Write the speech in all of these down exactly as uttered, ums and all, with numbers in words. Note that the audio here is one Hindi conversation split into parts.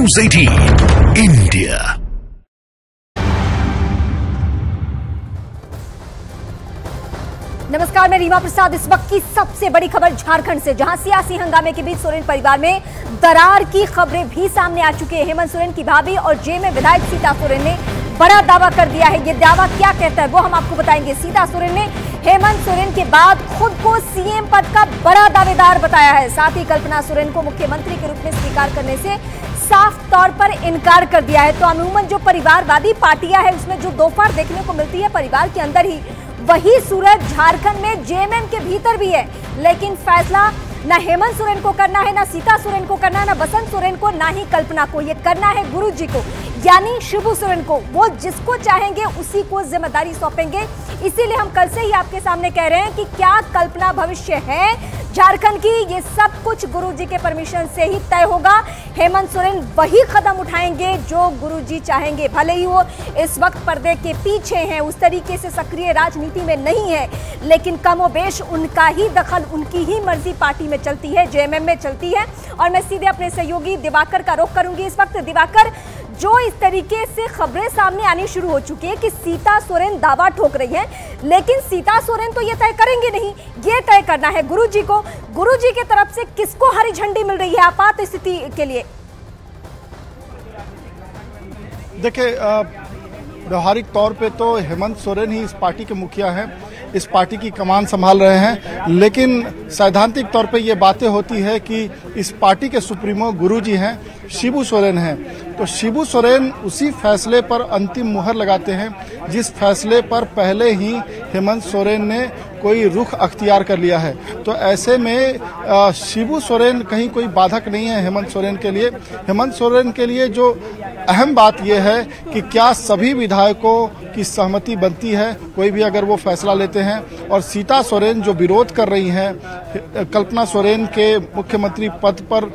न्यूज़ अठारह इंडिया। नमस्कार, मैं रीमा प्रसाद। इस वक्त की सबसे बड़ी खबर झारखंड से, जहां सियासी हंगामे के बीच सोरेन परिवार में दरार की खबरें भी सामने आ चुकी है। हेमंत सोरेन की भाभी और जे में विधायक सीता सोरेन ने बड़ा दावा कर दिया है। ये दावा क्या कहता है वो हम आपको बताएंगे। सीता सोरेन ने हेमंत सोरेन के बाद खुद को सीएम पद का बड़ा दावेदार बताया है। साथ ही कल्पना सोरेन को मुख्यमंत्री के रूप में स्वीकार करने से साफ तौर पर इनकार कर दिया है। तो अमूमन जो परिवारवादी पार्टियां हैं उसमें जो दोफाड़ देखने को मिलती है परिवार के अंदर ही, वही सूरत झारखंड में जेएमएम के भीतर भी है। लेकिन फैसला ना हेमंत सोरेन को करना है, ना सीता सोरेन को करना है, ना बसंत सोरेन को, ना ही कल्पना को। ये करना है गुरुजी को, यानी शिबू सोरेन को। वो जिसको चाहेंगे उसी को जिम्मेदारी सौंपेंगे। इसीलिए हम कल से ही आपके सामने कह रहे हैं कि क्या कल्पना भविष्य है झारखंड की, ये सब कुछ गुरुजी के परमिशन से ही तय होगा। हेमंत सोरेन वही कदम उठाएंगे जो गुरुजी चाहेंगे, भले ही वो इस वक्त पर्दे के पीछे हैं, उस तरीके से सक्रिय राजनीति में नहीं है, लेकिन कमोबेश उनका ही दखल, उनकी ही मर्जी पार्टी में चलती है, जेएमएम में चलती है। और मैं सीधे अपने सहयोगी दिवाकर का रुख करूंगी इस वक्त। दिवाकर, जो इस तरीके से खबरें सामने आनी शुरू हो चुकी है कि सीता सोरेन दावा ठोक रही है, लेकिन सीता सोरेन तो ये तय करेंगे नहीं, ये तय करना है गुरुजी को। गुरुजी की तरफ से किसको हरी झंडी मिल रही है आपात स्थिति के लिए? देखिए, व्यवहारिक तौर पे तो हेमंत सोरेन ही इस पार्टी के मुखिया हैं, इस पार्टी की कमान संभाल रहे हैं, लेकिन सैद्धांतिक तौर पे ये बातें होती है कि इस पार्टी के सुप्रीमो गुरुजी हैं, शिबू सोरेन हैं। तो शिबू सोरेन उसी फैसले पर अंतिम मुहर लगाते हैं जिस फैसले पर पहले ही हेमंत सोरेन ने कोई रुख अख्तियार कर लिया है। तो ऐसे में शिबू सोरेन कहीं कोई बाधक नहीं है हेमंत सोरेन के लिए। हेमंत सोरेन के लिए जो अहम बात यह है कि क्या सभी विधायकों की सहमति बनती है, कोई भी अगर वो फैसला लेते हैं। और सीता सोरेन जो विरोध कर रही हैं कल्पना सोरेन के मुख्यमंत्री पद पर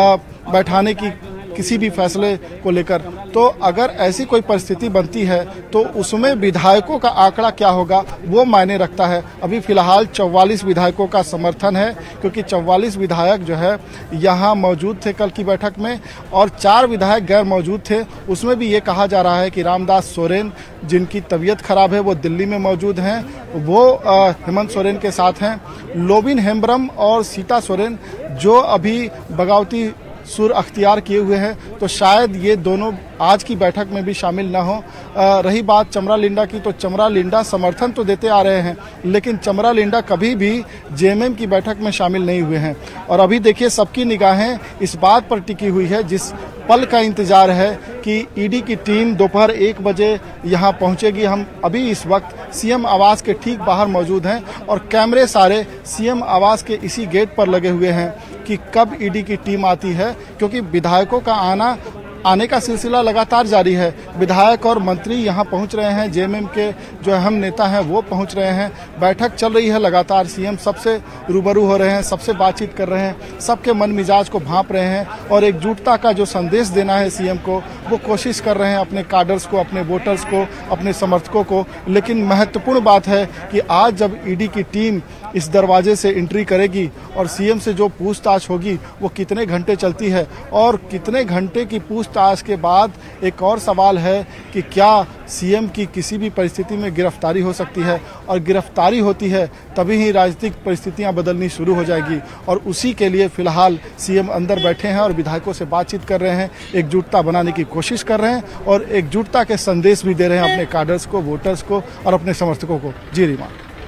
बैठाने की किसी भी फैसले को लेकर, तो अगर ऐसी कोई परिस्थिति बनती है तो उसमें विधायकों का आंकड़ा क्या होगा वो मायने रखता है। अभी फिलहाल चौवालीस विधायकों का समर्थन है, क्योंकि चौवालीस विधायक जो है यहाँ मौजूद थे कल की बैठक में, और चार विधायक गैर मौजूद थे। उसमें भी ये कहा जा रहा है कि रामदास सोरेन, जिनकी तबीयत खराब है, वो दिल्ली में मौजूद हैं, वो हेमंत सोरेन के साथ हैं। लोबिन हेम्ब्रम और सीता सोरेन जो अभी बगावती सुर अख्तियार किए हुए हैं, तो शायद ये दोनों आज की बैठक में भी शामिल न हो। आ, रही बात चमरा लिंडा की, तो चमरा लिंडा समर्थन तो देते आ रहे हैं, लेकिन चमरा लिंडा कभी भी जेएमएम की बैठक में शामिल नहीं हुए हैं। और अभी देखिए, सबकी निगाहें इस बात पर टिकी हुई है, जिस पल का इंतजार है कि ईडी की टीम दोपहर एक बजे यहाँ पहुँचेगी। हम अभी इस वक्त सीएम आवास के ठीक बाहर मौजूद हैं और कैमरे सारे सीएम आवास के इसी गेट पर लगे हुए हैं कि कब ईडी की टीम आती है, क्योंकि विधायकों का आना आने का सिलसिला लगातार जारी है। विधायक और मंत्री यहाँ पहुँच रहे हैं, जेएमएम के जो अहम नेता हैं वो पहुँच रहे हैं, बैठक चल रही है लगातार। सीएम सबसे रूबरू हो रहे हैं, सबसे बातचीत कर रहे हैं, सबके मन मिजाज को भांप रहे हैं और एकजुटता का जो संदेश देना है सीएम को, वो कोशिश कर रहे हैं अपने काडर्स को, अपने वोटर्स को, अपने समर्थकों को। लेकिन महत्वपूर्ण बात है कि आज जब ईडी की टीम इस दरवाजे से एंट्री करेगी और सीएम से जो पूछताछ होगी वो कितने घंटे चलती है, और कितने घंटे की पूछताछ के बाद एक और सवाल है कि क्या सीएम की किसी भी परिस्थिति में गिरफ्तारी हो सकती है, और गिरफ्तारी होती है तभी ही राजनीतिक परिस्थितियां बदलनी शुरू हो जाएगी। और उसी के लिए फिलहाल सीएम अंदर बैठे हैं और विधायकों से बातचीत कर रहे हैं, एकजुटता बनाने की कोशिश कर रहे हैं और एकजुटता के संदेश भी दे रहे हैं अपने काडर्स को, वोटर्स को और अपने समर्थकों को। जी रीमा,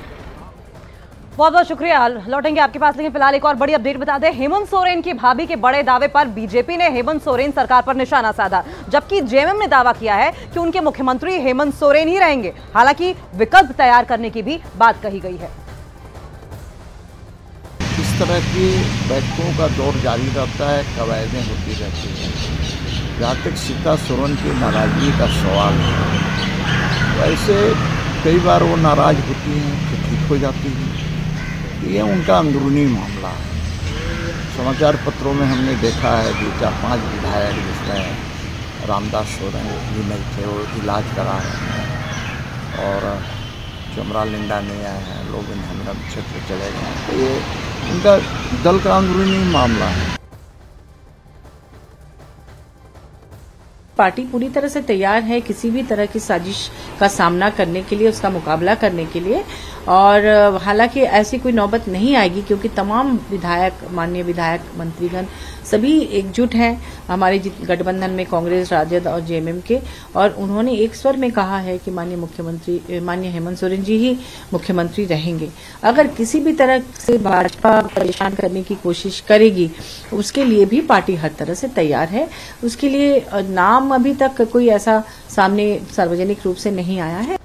बहुत बहुत शुक्रिया। लौटेंगे आपके पास, लेकिन फिलहाल एक और बड़ी अपडेट बता दें। हेमंत सोरेन की भाभी के बड़े दावे पर बीजेपी ने हेमंत सोरेन सरकार पर निशाना साधा, जबकि जेएमएम ने दावा किया है कि उनके मुख्यमंत्री हेमंत सोरेन ही रहेंगे। हालांकि विकल्प तैयार करने की भी बात कही गई है। इस तरह की बैठकों का दौर जारी रहता है, कवायदें होती रहती हैं। जहाँ तक सीता सोरेन की नाराजगी का सवाल है, वैसे कई बार वो नाराज होती हैं तो ठीक हो जाती हैं, ये उनका अंदरूनी मामला है। समाचार पत्रों में हमने देखा है कि चार पांच विधायक, जिसमें रामदास सोरेन भी नहीं थे, वो इलाज करा रहे हैं, और चमरा लिंडा नहीं आए हैं, लोग इन क्षेत्र चले गए हैं। तो ये उनका दल का अंदरूनी मामला है। पार्टी पूरी तरह से तैयार है किसी भी तरह की साजिश का सामना करने के लिए, उसका मुकाबला करने के लिए। और हालांकि ऐसी कोई नौबत नहीं आएगी क्योंकि तमाम विधायक, माननीय विधायक, मंत्रीगण सभी एकजुट हैं हमारे गठबंधन में, कांग्रेस, राजद और जेएमएम के। और उन्होंने एक स्वर में कहा है कि माननीय मुख्यमंत्री, माननीय हेमंत सोरेन जी ही मुख्यमंत्री रहेंगे। अगर किसी भी तरह से भाजपा परेशान करने की कोशिश करेगी, उसके लिए भी पार्टी हर तरह से तैयार है। उसके लिए नाम अभी तक कोई ऐसा सामने सार्वजनिक रूप से नहीं आया है।